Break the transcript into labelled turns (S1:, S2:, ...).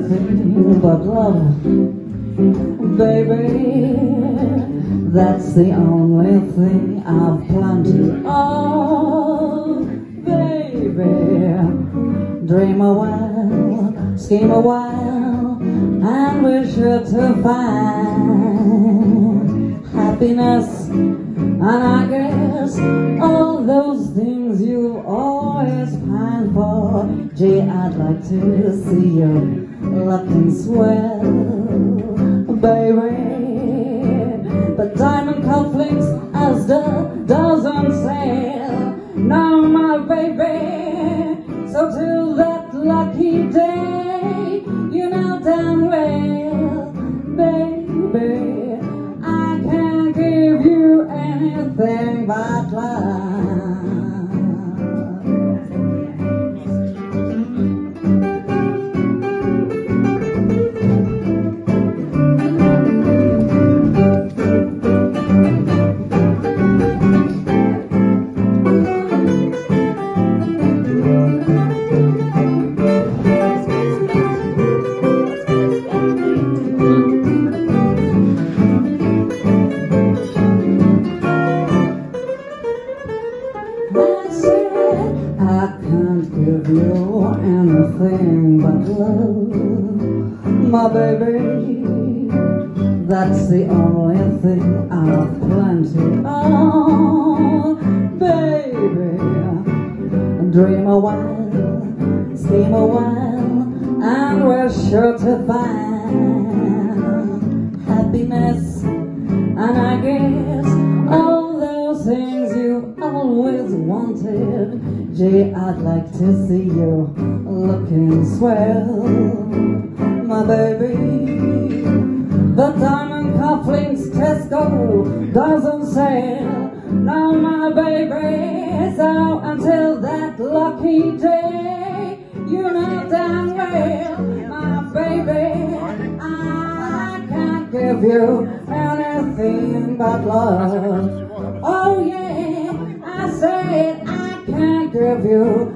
S1: anything but love, baby. That's the only thing I've plenty of, baby. Dream a while, scheme a while, and we're sure to find happiness. And I guess all those things you've always pined for. Gee, I'd like to see you looking swell, baby. But diamond cufflinks as the doesn't sell. Now my baby, so till that lucky day, you know damn well, baby, I can't give you anything but love. I can't give you anything but love, my baby. That's the only thing I've plenty of, baby. Dream a while, scheme a while, and we're sure to find happiness. And I guess all those things you've always wanted. Gee, I'd like to see you looking swell, my baby. The diamond cufflinks Tesco doesn't sell. Now my baby, so until that lucky day, you know damn well, my baby, I can't give you anything but love. Oh yeah, I said I can't give you